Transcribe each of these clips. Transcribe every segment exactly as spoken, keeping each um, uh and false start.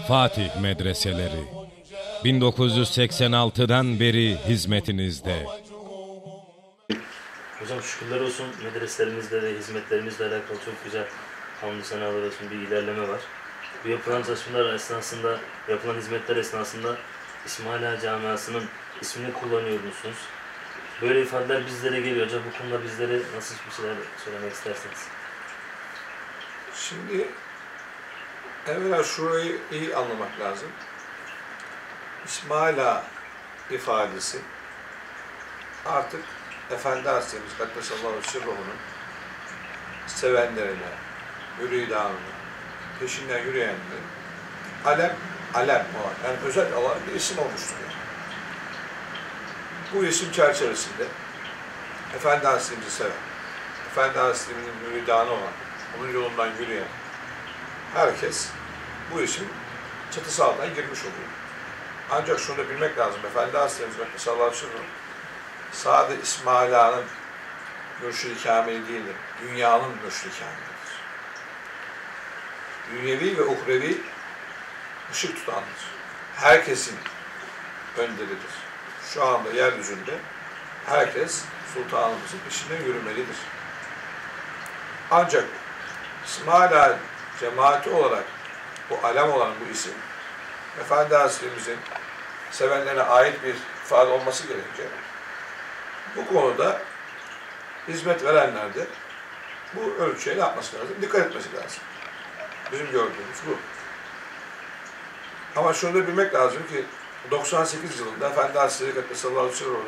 Fatih Medreseleri bin dokuz yüz seksen altıdan beri hizmetinizde. Hocam şükürler olsun, medreselerimizde ve hizmetlerimizle alakalı çok güzel hamdü senalar olsun bir ilerleme var. Bu yapılan çalışmalar esnasında, yapılan hizmetler esnasında İsmail Ağa Camiası'nın ismini kullanıyor musunuz? Böyle ifadeler bizlere geliyor. Hocam bu konuda bizlere nasıl bir şeyler söylemek istersiniz? Şimdi evvela şurayı iyi anlamak lazım. İsmail Ağa ifadesi artık Efendi Hazretimiz Kaddesallahu Sirruhu'nun sevenlerine, müridanına, peşinden yürüyenlere alem, alem olan, yani özel olan bir isim olmuştur. Yani. Bu isim çerçevesinde Efendi Hazretimizi seven, Efendi Hazretimizin müridanı olan, onun yolundan yürüyen herkes bu isim çatısı altına girmiş oluyor. Ancak şunu da bilmek lazım. Efendi Hazretimiz Kaddesallahu Sirruhu sadece İsmail Ağa'nın mürşid-i kâmili değildir. Dünyanın mürşid-i kâmilidir. Dünyevi ve uhrevi ışık tutandır. Herkesin önderidir. Şu anda yeryüzünde herkes sultanımızın peşinden yürümelidir. Ancak İsmail Ağa cemaati olarak bu alem olan bu isim Efendi Hazretimizin sevenlerine ait bir ifade olması gerekecek. Bu konuda hizmet verenler de bu ölçüye yapması lazım, dikkat etmesi lazım. Bizim gördüğümüz bu. Ama şunu da bilmek lazım ki doksan sekiz yılında Efendi Hazretleri Kaddesallahu aleyhi ve sellem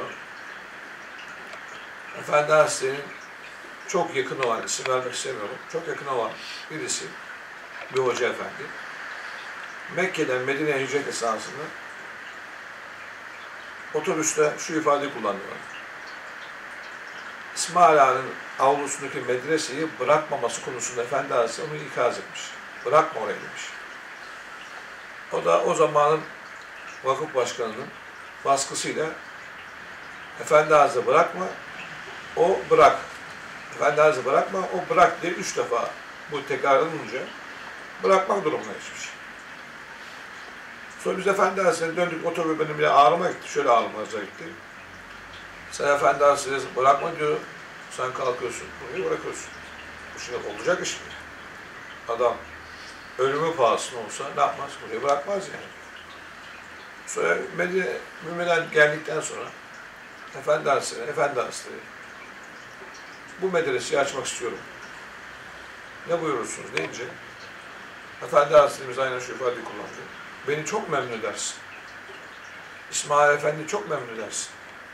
Efendi Hazretleri'nin çok yakın olan, isim vermek istemiyorum, çok yakın olan birisi, bir hoca efendi, Mekke'den Medine'ye hicret esnasında otobüste şu ifadeyi kullanıyorlar. İsmail Ağa'nın avlusundaki medreseyi bırakmaması konusunda Efendi Hazretleri onu ikaz etmiş. Bırakma orayı demiş. O da o zamanın vakıf başkanının baskısıyla Efendi Hazretleri bırakma, o bırak. Efendi Hazretleri bırakma, o bırak diye üç defa bu tekrarlanınca bırakmak durumuna geçmiş. Sonra biz Efendi Hazretleri döndük, otobüs benim bile ağrıma gitti, şöyle ağrıma gitti. Sen Efendi Hazretleri bırakma diyor, sen kalkıyorsun, burayı bırakıyorsun. Bu şimdi olacak iş mi? Adam ölümü pahasına olsa ne yapmaz? Burayı bırakmaz yani. Sonra Medine, Mümin'den geldikten sonra Efendi Hazretleri, Efendi Hazretleri bu medreseyi açmak istiyorum. Ne buyurursunuz deyince Efendi Hazretlerimiz aynen şu ifadeyi kullandı. Beni çok memnun edersin. İsmail Efendi çok memnun edersin.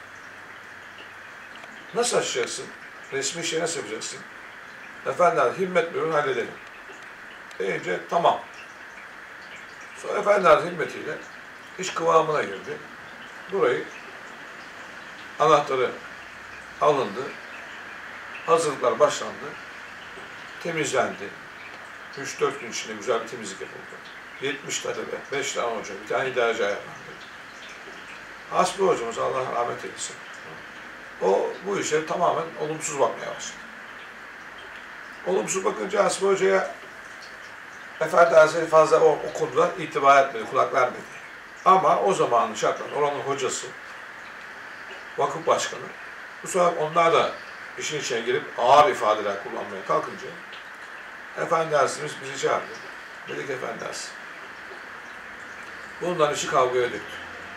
Nasıl açacaksın? Resmi işe nasıl yapacaksın? Efendi himmet buyurun halledelim. Deyince tamam. Sonra Efendi himmetiyle iş kıvamına girdi. Burayı anahtarı alındı. Hazırlıklar başlandı. Temizlendi. üç dört gün içinde güzel bir temizlik yapıldı. yetmiş talebe, beş tane hoca, bir tane idareci ayarlandı. Hasbi hocamız Allah rahmet eylesin. O bu işe tamamen olumsuz bakmaya başladı. Olumsuz bakınca Hasbi Hoca'ya Efendi Hazretleri fazla o, o konuda itibar etmedi, kulak vermedi. Ama o zamanın şartlarında oranın hocası, vakıf başkanı, bu sefer onlar da işin içine girip ağır ifadeler kullanmaya kalkınca Efendi Hazretimiz bizi çağırdı. Dedik Efendi Hazretleri, bundan işi kavgaya döktü.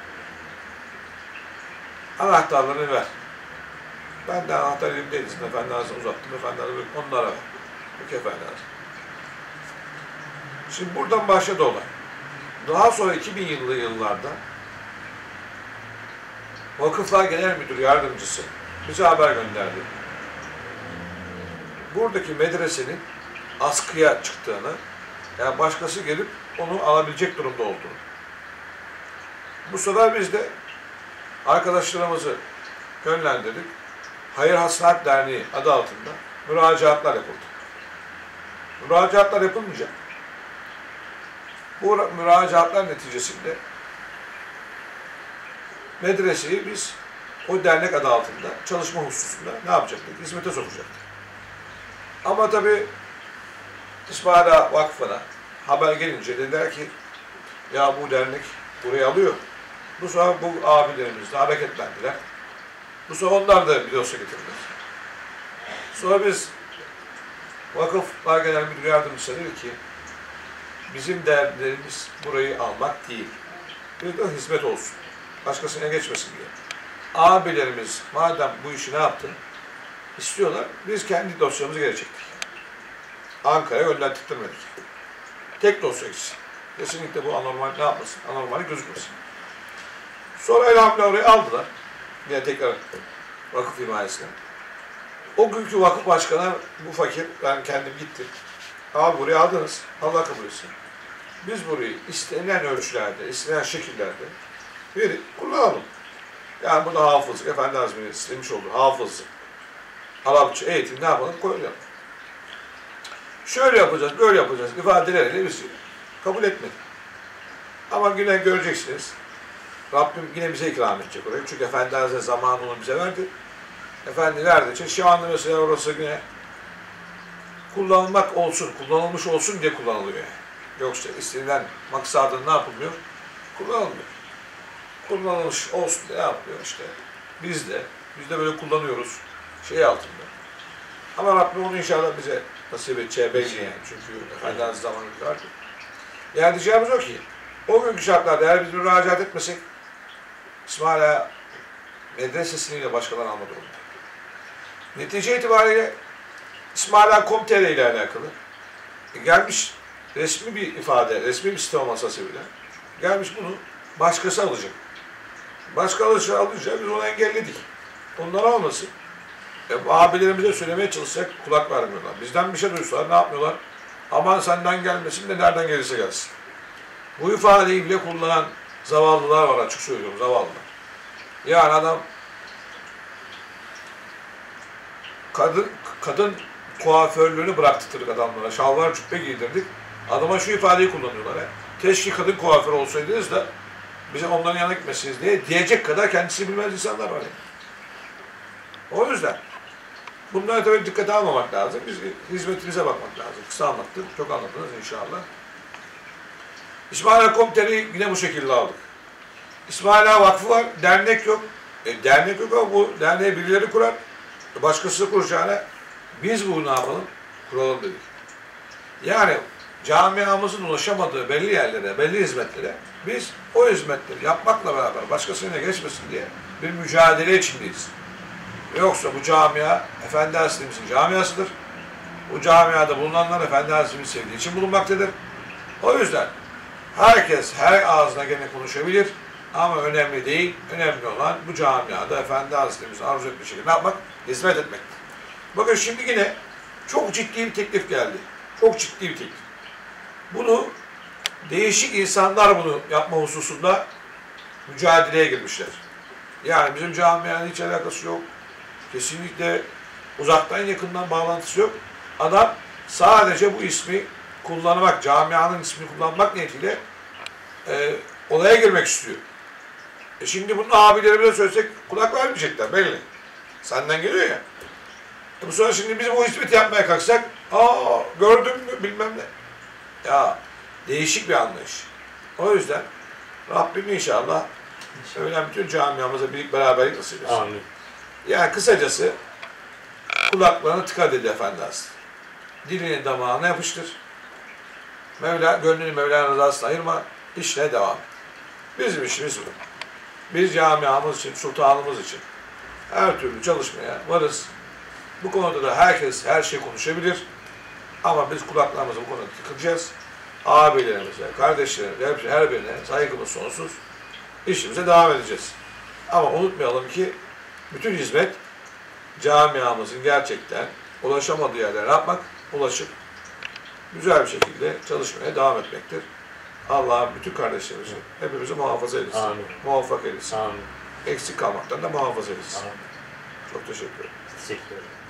Anahtarlarını ver. Ben de anahtar elimdeydi. Efendi Hazretleri uzattım. Efendi Hazretleri onlara ver. Peki Efendi Hazretleri. Şimdi buradan başladı olay. Daha sonra iki bin yıllı yıllarda Vakıflar Genel Müdür Yardımcısı bize haber gönderdi. Buradaki medresenin askıya çıktığını, yani başkası gelip onu alabilecek durumda olduğunu. Bu sefer biz de arkadaşlarımızı yönlendirdik. Hayır Hasenat Derneği adı altında müracaatlar yapıldı. Müracaatlar yapılmayacak. Bu müracaatlar neticesinde medreseyi biz o dernek adı altında çalışma hususunda ne yapacaktık? Hizmete sokacaktık. Ama tabii İsmail Ağa Vakfı'na haber gelince dediler ki Ya bu dernek burayı alıyor. Bu sefer bu abilerimiz de hareketlendiler. Bu sefer onlar da bir dosya getirdiler. Sonra biz Vakıflar Genel Müdür Yardımcısı dedi ki bizim dertlerimiz burayı almak değil. Bir de hizmet olsun. Başkasına geçmesin diye. Abilerimiz madem bu işi ne yaptı? İstiyorlar. Biz kendi dosyamızı geri çektik. Ankara'ya gönderttirmedik. Tek dosya gitsin. Kesinlikle bu anormal ne yapmasın? Anormali gözükmesin. Sonra elhamdülillah orayı aldılar. Yine tekrar vakıf himayesine. O günkü vakıf başkanı bu fakir, ben kendim gittim. Abi burayı aldınız, Allah kabul etsin. Biz burayı istenilen ölçülerde, istenilen şekillerde verip kullanalım. Yani burada hafızlık, Efendi Hazretleri'nin istemiş olduğu hafızlık, Arapça eğitim ne yapalım koyalım. Şöyle yapacağız, böyle yapacağız ifadeleriyle biz kabul etmedik. Ama yine göreceksiniz, Rabbim yine bize ikram edecek orayı. Çünkü Efendi Hazretleri zamanını bize verdi. Efendi verdiği için şu anda mesela orası yine kullanılmak olsun, kullanılmış olsun diye kullanılıyor yani. Yoksa istenilen maksadın ne yapılmıyor? Kullanılmıyor. Kullanılmış olsun diye ne yapılıyor işte. Biz de, biz de böyle kullanıyoruz şey altında. Ama Rabbim onu inşallah bize nasip edeceği belli yani. Çünkü Efendimiz zamanı vardı. Yani diyeceğimiz o ki, o günkü şartlarda eğer biz müracaat etmesek, İsmail Ağa medresesini başkalarını alma durumunda. Netice itibariyle İsmail Ağa nokta com nokta tr ile alakalı e, gelmiş resmi bir ifade, resmi bir sistem masası bile gelmiş bunu başkası alacak. Başka alırsa alınca biz onu engelledik. Onlar almasın. E, abilerimize söylemeye çalışsak kulak vermiyorlar. Bizden bir şey duysalar ne yapmıyorlar? Aman senden gelmesin de nereden gelirse gelsin. Bu ifadeyi bile kullanan zavallılar var, açık söylüyorum, zavallılar. Yani adam kadın kadın kuaförlüğünü bıraktırdık adamlara. Şalvar cübbe giydirdik. Adama şu ifadeyi kullanıyorlar. He. Keşke kadın kuaför olsaydınız da bize onların yanına gitmesiniz diye diyecek kadar kendisini bilmez insanlar var. Yani. O yüzden bunlara tabii dikkate almamak lazım. Biz hizmetimize bakmak lazım. Kısa anlattım. Çok anladınız inşallah. İsmail Ağa nokta com nokta tr'yi yine bu şekilde aldık. İsmail Ağa Vakfı var. Dernek yok. E, dernek yok ama bu derneği birileri kurar. Başkası kuracağına biz bunu ne yapalım? Kuralım dedik. Yani camiamızın ulaşamadığı belli yerlere, belli hizmetlere biz o hizmetleri yapmakla beraber başkasına geçmesin diye bir mücadele içindeyiz. Yoksa bu camia Efendi Hazretlerimizin camiasıdır. Bu camiada bulunanlar Efendi Hazretlerimizi sevdiği için bulunmaktadır. O yüzden herkes her ağzına gene konuşabilir ama önemli değil. Önemli olan bu camiada Efendi Hazretlerimizin arzu ettiği şekilde ne yapmak? Hizmet etmek. Bakın şimdi yine çok ciddi bir teklif geldi. Çok ciddi bir teklif. Bunu değişik insanlar bunu yapma hususunda mücadeleye girmişler. Yani bizim camianın hiç alakası yok. Kesinlikle uzaktan yakından bağlantısı yok. Adam sadece bu ismi kullanmak, camianın ismini kullanmak niyetiyle e, olaya girmek istiyor. E şimdi bunu abilerimize söylesek kulak vermeyecekler belli. Senden geliyor ya. E bu sonra şimdi bizim o hizmeti yapmaya kalksak, aa gördün mü bilmem ne. Ya değişik bir anlayış. O yüzden Rabbim inşallah öyle bütün camiamıza birlik beraberlik nasip etsin. Amin. Yani kısacası kulaklarını tıka dedi Efendi Hazretleri. Dilini damağına yapıştır. Mevla, gönlünü Mevla'nın rızasına ayırma. İşine devam. Bizim işimiz bu. Biz camiamız için, sultanımız için her türlü çalışmaya varız. Bu konuda da herkes her şey konuşabilir. Ama biz kulaklarımızı bu konuda tıkacağız. Abilerimize, kardeşlerimize, her birine saygımız sonsuz. İşimize devam edeceğiz. Ama unutmayalım ki bütün hizmet camiamızın gerçekten ulaşamadığı yerlere yapmak, ulaşıp güzel bir şekilde çalışmaya devam etmektir. Allah bütün kardeşlerimizi hepimizi muhafaza etsin. Amin. Muvaffak etsin. Amin. Eksik kalmaktan da muhafaza etsin. Amin. Çok teşekkür ederim. Teşekkür ederim.